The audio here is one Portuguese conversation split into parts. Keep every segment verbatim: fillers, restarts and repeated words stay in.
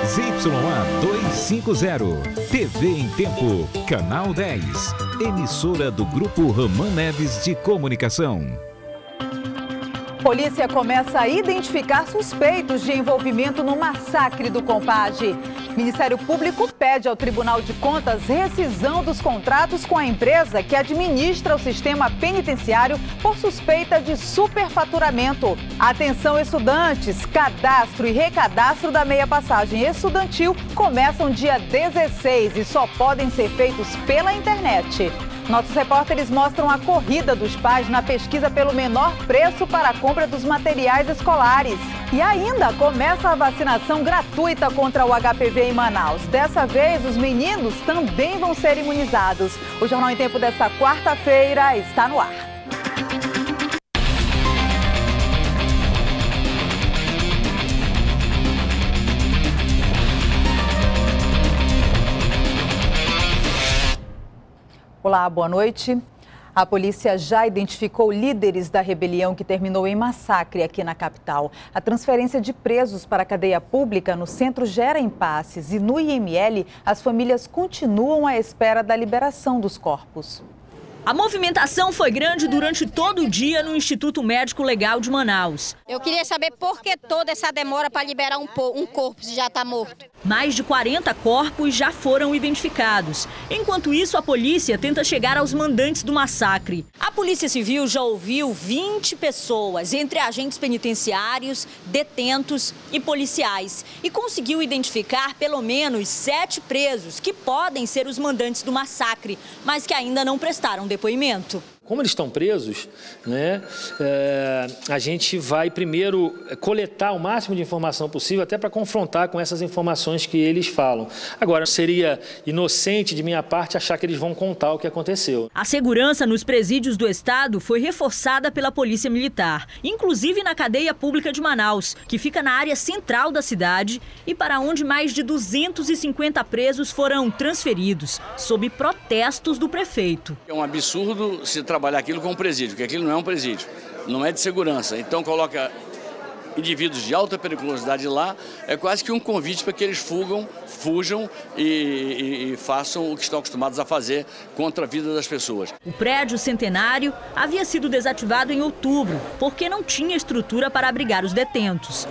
Y A duzentos e cinquenta, T V em Tempo, Canal dez, emissora do Grupo Roman Neves de Comunicação. Polícia começa a identificar suspeitos de envolvimento no massacre do Compage. Ministério Público pede ao Tribunal de Contas rescisão dos contratos com a empresa que administra o sistema penitenciário por suspeita de superfaturamento. Atenção, estudantes! Cadastro e recadastro da meia passagem estudantil começam dia dezesseis e só podem ser feitos pela internet. Nossos repórteres mostram a corrida dos pais na pesquisa pelo menor preço para a compra dos materiais escolares. E ainda começa a vacinação gratuita contra o H P V em Manaus. Dessa vez, os meninos também vão ser imunizados. O Jornal em Tempo desta quarta-feira está no ar. Olá, boa noite. A polícia já identificou líderes da rebelião que terminou em massacre aqui na capital. A transferência de presos para a cadeia pública no centro gera impasses e no I M L as famílias continuam à espera da liberação dos corpos. A movimentação foi grande durante todo o dia no Instituto Médico Legal de Manaus. Eu queria saber por que toda essa demora para liberar um, um corpo se já está morto. Mais de quarenta corpos já foram identificados. Enquanto isso, a polícia tenta chegar aos mandantes do massacre. A Polícia Civil já ouviu vinte pessoas, entre agentes penitenciários, detentos e policiais. E conseguiu identificar pelo menos sete presos que podem ser os mandantes do massacre, mas que ainda não prestaram depoimento. Como eles estão presos, né, é, a gente vai primeiro coletar o máximo de informação possível até para confrontar com essas informações que eles falam. Agora, seria inocente de minha parte achar que eles vão contar o que aconteceu. A segurança nos presídios do estado foi reforçada pela Polícia Militar, inclusive na cadeia pública de Manaus, que fica na área central da cidade e para onde mais de duzentos e cinquenta presos foram transferidos, sob protestos do prefeito. É um absurdo se trabalhar aquilo com um presídio, porque aquilo não é um presídio, não é de segurança. Então coloca indivíduos de alta periculosidade lá, é quase que um convite para que eles fugam, fujam e, e, e façam o que estão acostumados a fazer contra a vida das pessoas. O prédio centenário havia sido desativado em outubro, porque não tinha estrutura para abrigar os detentos.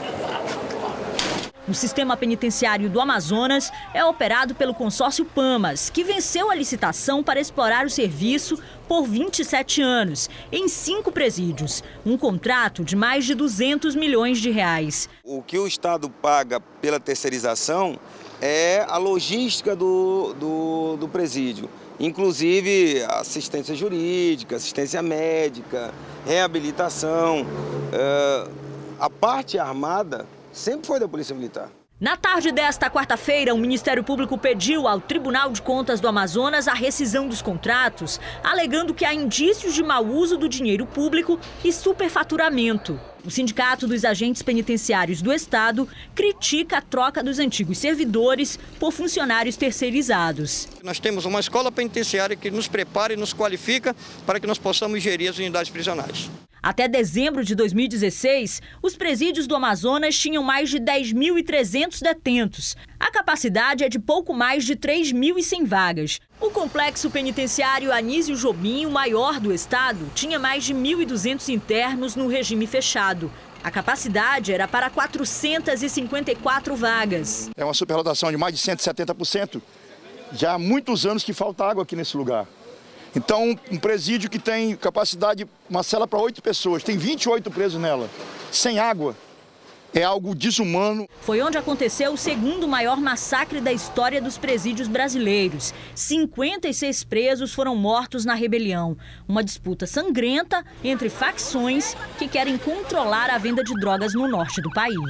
O sistema penitenciário do Amazonas é operado pelo consórcio Pamas, que venceu a licitação para explorar o serviço por vinte e sete anos, em cinco presídios. Um contrato de mais de duzentos milhões de reais. O que o Estado paga pela terceirização é a logística do, do, do presídio. Inclusive assistência jurídica, assistência médica, reabilitação. Uh, a parte armada sempre foi da Polícia Militar. Na tarde desta quarta-feira, o Ministério Público pediu ao Tribunal de Contas do Amazonas a rescisão dos contratos, alegando que há indícios de mau uso do dinheiro público e superfaturamento. O Sindicato dos Agentes Penitenciários do Estado critica a troca dos antigos servidores por funcionários terceirizados. Nós temos uma escola penitenciária que nos prepara e nos qualifica para que nós possamos gerir as unidades prisionais. Até dezembro de dois mil e dezesseis, os presídios do Amazonas tinham mais de dez mil e trezentos detentos. A capacidade é de pouco mais de três mil e cem vagas. O complexo penitenciário Anísio Jobim, o maior do estado, tinha mais de mil e duzentos internos no regime fechado. A capacidade era para quatrocentas e cinquenta e quatro vagas. É uma superlotação de mais de cento e setenta por cento. Já há muitos anos que falta água aqui nesse lugar. Então, um presídio que tem capacidade, uma cela para oito pessoas, tem vinte e oito presos nela, sem água, é algo desumano. Foi onde aconteceu o segundo maior massacre da história dos presídios brasileiros. cinquenta e seis presos foram mortos na rebelião. Uma disputa sangrenta entre facções que querem controlar a venda de drogas no norte do país.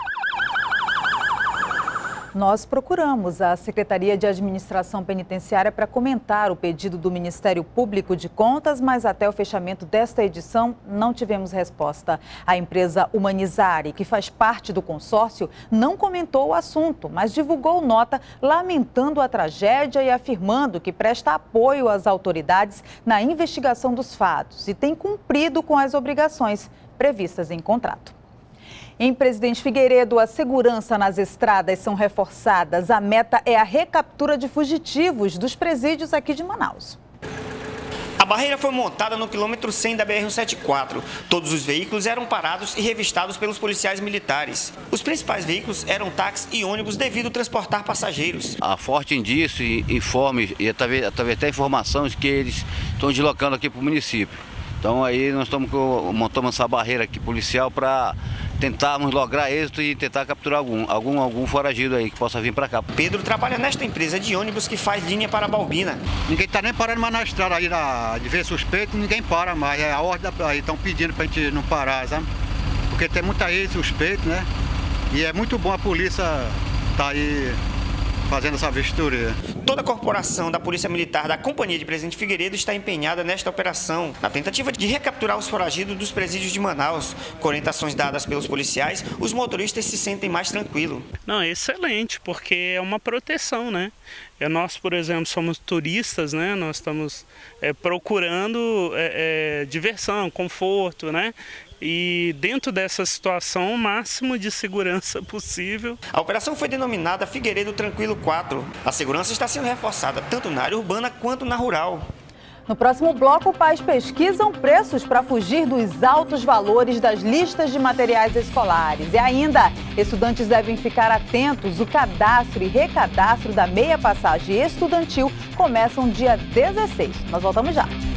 Nós procuramos a Secretaria de Administração Penitenciária para comentar o pedido do Ministério Público de Contas, mas até o fechamento desta edição não tivemos resposta. A empresa Humanizare, que faz parte do consórcio, não comentou o assunto, mas divulgou nota lamentando a tragédia e afirmando que presta apoio às autoridades na investigação dos fatos e tem cumprido com as obrigações previstas em contrato. Em Presidente Figueiredo, a segurança nas estradas são reforçadas. A meta é a recaptura de fugitivos dos presídios aqui de Manaus. A barreira foi montada no quilômetro cem da B R cento e setenta e quatro. Todos os veículos eram parados e revistados pelos policiais militares. Os principais veículos eram táxis e ônibus devido a transportar passageiros. A Forte indício e informe, e através, através até informações que eles estão deslocando aqui para o município. Então aí nós estamos montando essa barreira aqui policial para tentarmos lograr êxito e tentar capturar algum, algum, algum foragido aí que possa vir para cá. Pedro trabalha nesta empresa de ônibus que faz linha para Balbina. Ninguém está nem parando mais na estrada aí, na, de ver suspeito, ninguém para mais. É a ordem aí, estão pedindo para a gente não parar, sabe? Porque tem muita aí suspeito, né? E é muito bom a polícia estar tá aí fazendo essa vistoria. Toda a corporação da Polícia Militar da Companhia de Presidente Figueiredo está empenhada nesta operação, na tentativa de recapturar os foragidos dos presídios de Manaus. Com orientações dadas pelos policiais, os motoristas se sentem mais tranquilos. Não, é excelente, porque é uma proteção, né? É, nós, por exemplo, somos turistas, né? Nós estamos é, procurando é, é, diversão, conforto, né? E dentro dessa situação, o máximo de segurança possível. A operação foi denominada Figueiredo Tranquilo quatro. A segurança está sendo reforçada tanto na área urbana quanto na rural. No próximo bloco, pais pesquisam preços para fugir dos altos valores das listas de materiais escolares. E ainda, estudantes devem ficar atentos. O cadastro e recadastro da meia passagem estudantil começam dia dezesseis. Nós voltamos já.